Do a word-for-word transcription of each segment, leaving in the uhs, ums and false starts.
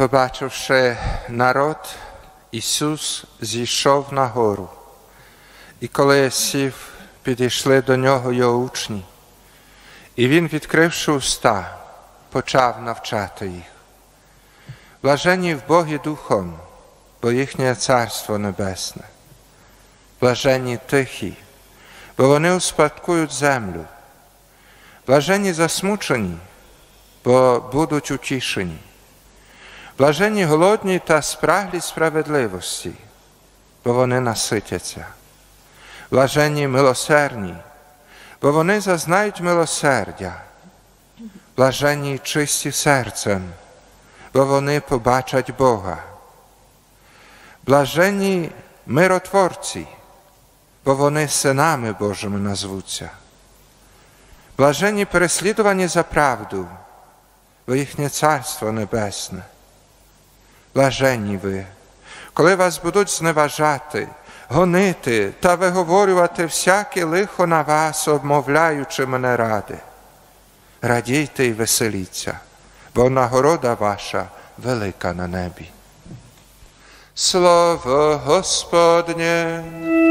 Побачивши народ, Ісус зійшов на гору. І коли сів, підійшли до нього його учні. І він, відкривши уста, почав навчати їх. Блаженні в Богі духом, бо їхнє Царство Небесне. Блаженні тихі, бо вони успадкують землю. Блаженні засмучені, бо будуть утішені. Блаженні голодні та спраглі справедливості, бо вони наситяться. Блаженні милосердні, бо вони зазнають милосердя. Блаженні чисті серцем, бо вони побачать Бога. Блаженні миротворці, бо вони синами Божими назвуться. Блаженні переслідувані за правду, бо їхнє Царство Небесне. Блаженні ви, коли вас будуть зневажати, гонити та виговорювати всяке лихо на вас, обмовляючи мене ради. Радійте і веселіться, бо нагорода ваша велика на небі. Слово Господнє!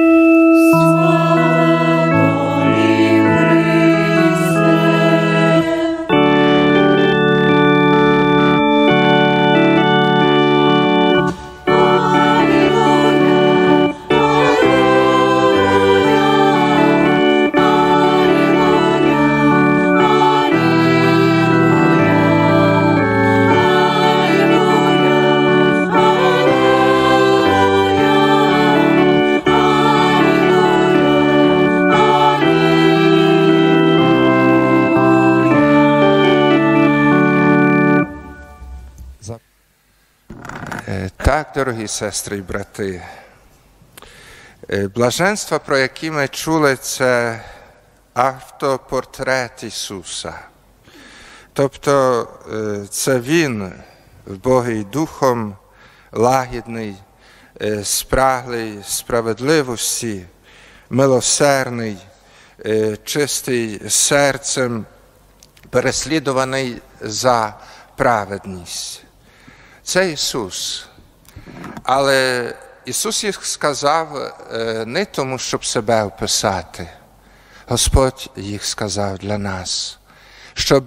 Так, дорогі сестри і брати, блаженство, про які ми чули, це автопортрет Ісуса. Тобто це Він, Богий Духом, лагідний, спраглий справедливості, милосердний, чистий серцем, переслідуваний за праведність. Це Ісус. Але Ісус їх сказав не тому, щоб себе описати. Господь їх сказав для нас, щоб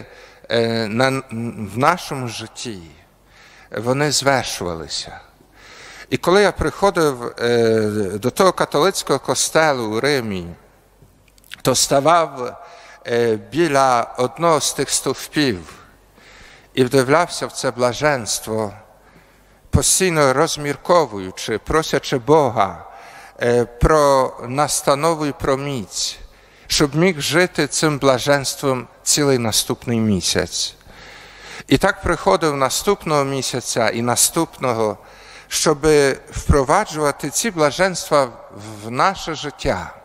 в нашому житті вони звершувалися. І коли я приходив до того католицького костелу у Римі, то ставав біля одного з тих стовпів і вдивлявся в це блаженство, постійно розмірковуючи, просячи Бога про настанову і про міць, щоб міг жити цим блаженством цілий наступний місяць. І так приходив наступного місяця і наступного, щоб впроваджувати ці блаженства в наше життя.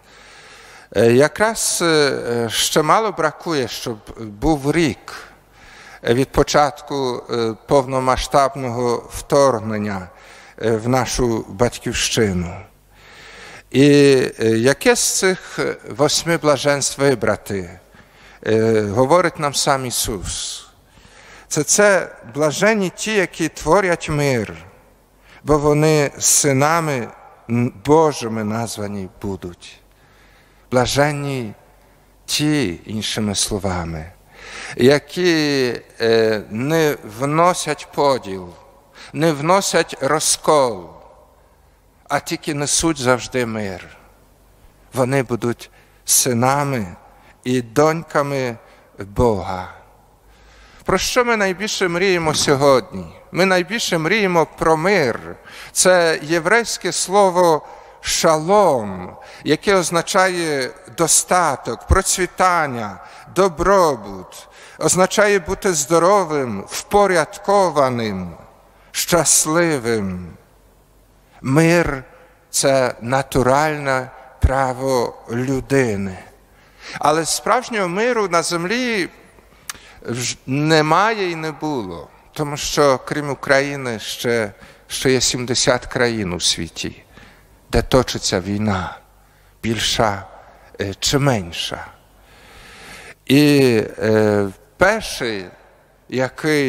Якраз ще мало бракує, щоб був рік від початку повномасштабного вторгнення в нашу батьківщину. І яке з цих восьми блаженств вибрати, говорить нам сам Ісус. Це це блаженні ті, які творять мир, бо вони синами Божими названі будуть. Блаженні ті, іншими словами, які не вносять поділ, не вносять розкол, а тільки несуть завжди мир. Вони будуть синами і доньками Бога. Про що ми найбільше мріємо сьогодні? Ми найбільше мріємо про мир. Це єврейське слово «шалом», яке означає достаток, процвітання, добробут, означає бути здоровим, впорядкованим, щасливим. Мир – це натуральне право людини. Але справжнього миру на землі немає і не було, тому що крім України ще, ще є сімдесят країн у світі, де точиться війна, більша чи менша. І е, перший, який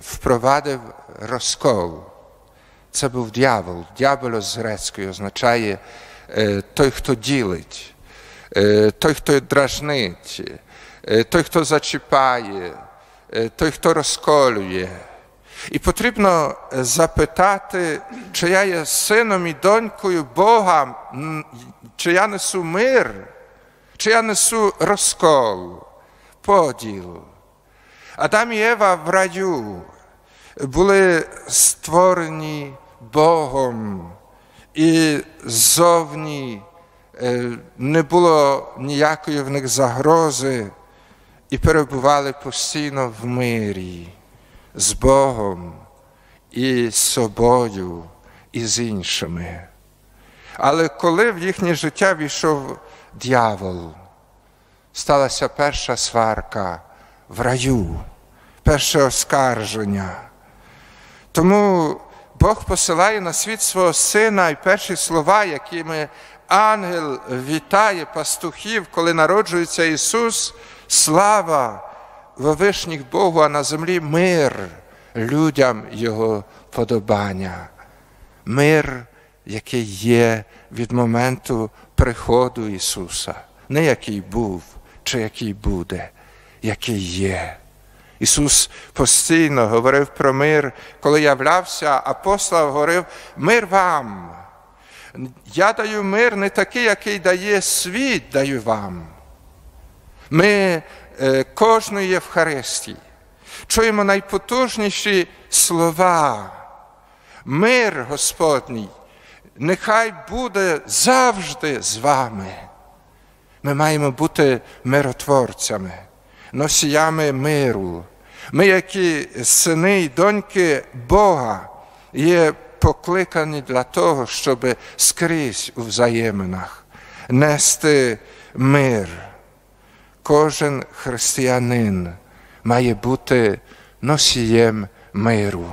wprowadził rozkol. Це був дьявол. Дьявол з грецької означає той, хто ділить, той, хто дражнить, той, хто зачіпає, той, хто розколює. І потрібно запитати, чи я є сином і донькою Бога, чи я несу мир, чи я несу розкол, поділ. Адам і Єва в раю були створені Богом, і ззовні не було ніякої в них загрози, і перебували постійно в мирі з Богом і з собою, і з іншими. Але коли в їхнє життя війшов дьявол, сталася перша сварка в раю, перше оскарження. Тому Бог посилає на світ свого Сина, і перші слова, якими ангел вітає пастухів, коли народжується Ісус: слава вовишніх Богу, а на землі мир людям Його подобання. Мир, який є від моменту приходу Ісуса. Не який був, чи який буде, який є. Ісус постійно говорив про мир. Коли являвся, апостол говорив: мир вам. Я даю мир не такий, який дає світ, даю вам. Ми е, кожної Євхаристії чуємо найпотужніші слова. Мир Господній нехай буде завжди з вами. Ми маємо бути миротворцями, носіями миру. Ми, які сини і доньки Бога, є покликані для того, щоб скрізь у взаєминах нести мир. Кожен християнин має бути носієм миру.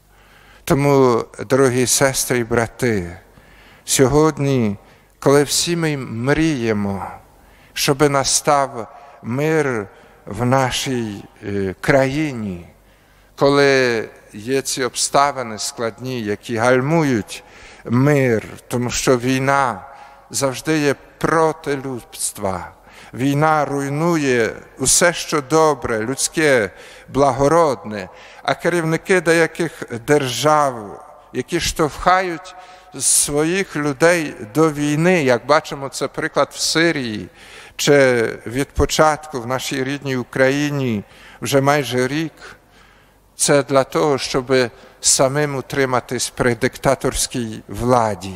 Тому, дорогі сестри і брати, сьогодні, коли всі ми мріємо, щоб настав мир в нашій країні, коли є ці обставини складні, які гальмують мир, тому що війна завжди є проти людства. Війна руйнує усе, що добре, людське, благородне, а керівники деяких держав, які штовхають своїх людей до війни, як бачимо, це приклад в Сирії, чи від початку в нашій рідній Україні вже майже рік, це для того, щоб самим утриматись при диктаторській владі.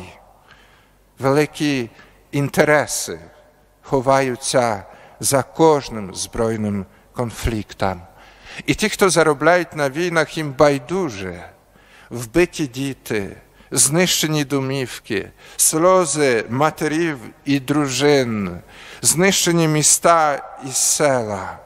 Великі інтереси ховаються за кожним збройним конфліктом. І ті, хто заробляють на війнах, їм байдуже. Вбиті діти, знищені домівки, сльози матерів і дружин, знищені міста і села.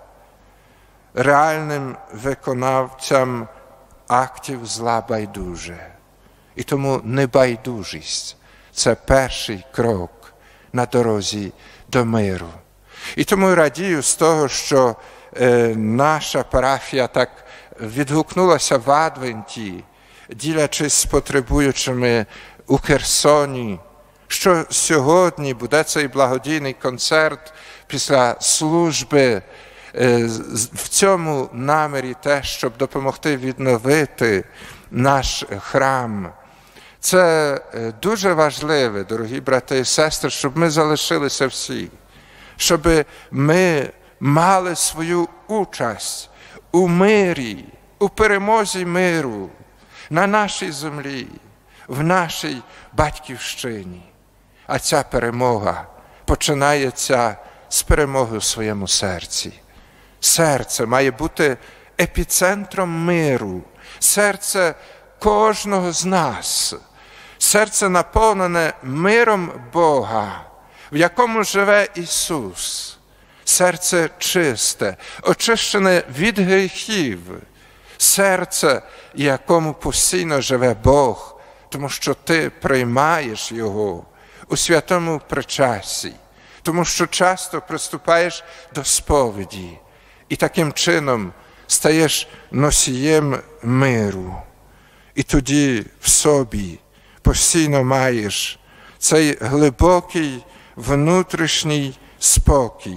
Реальним виконавцям актів зла байдуже. І тому небайдужість – це перший крок на дорозі до миру. І тому радію з того, що е, наша парафія так відгукнулася в Адвенті, ділячись з потребуючими у Херсоні, що сьогодні буде цей благодійний концерт після служби, е, в цьому намірі те, щоб допомогти відновити наш храм. Це дуже важливо, дорогі брати і сестри, щоб ми залишилися всі, щоб ми мали свою участь у мирі, у перемозі миру на нашій землі, в нашій батьківщині. А ця перемога починається з перемоги у своєму серці. Серце має бути епіцентром миру, серце кожного з нас. Серце наповнене миром Бога, в якому живе Ісус. Серце чисте, очищене від гріхів. Серце, в якому постійно живе Бог, тому що ти приймаєш Його у святому причасті, тому що часто приступаєш до сповіді і таким чином стаєш носієм миру. І тоді в собі постійно маєш цей глибокий внутрішній спокій,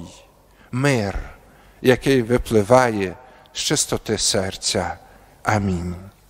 мир, який випливає з чистоти серця. Амінь.